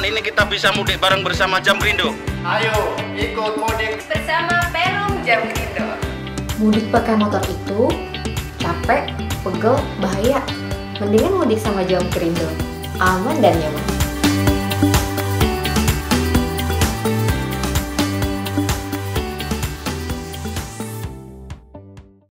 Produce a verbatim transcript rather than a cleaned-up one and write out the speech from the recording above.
ini kita bisa mudik bareng bersama Jamkrindo. Ayo ikut mudik bersama Perum Jamkrindo. Mudik pakai motor itu capek, pegel, bahaya. Mendingan mudik sama Jamkrindo, aman dan nyaman.